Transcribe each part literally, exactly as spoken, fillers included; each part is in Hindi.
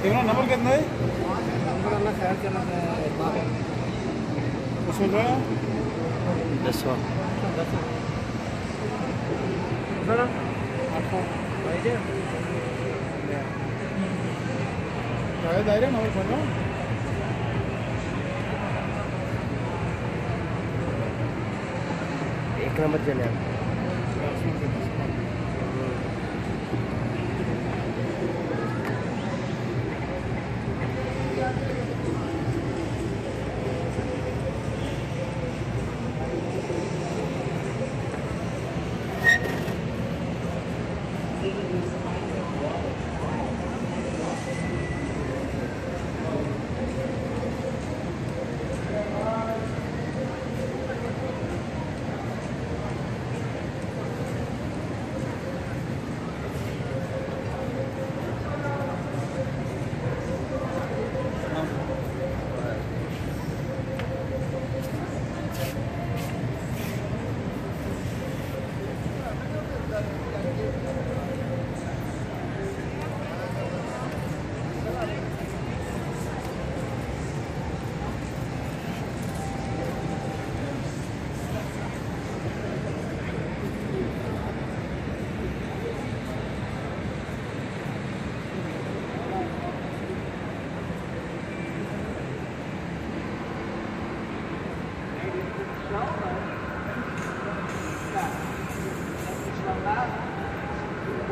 देखना नंबर कितना है? नंबर अपना खैर चला है उसमें जो है दसवां ना आठ सौ भाई जी शायद आ रहा नंबर खोलना एक नंबर चले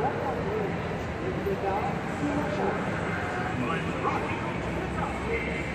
Mein Rocky.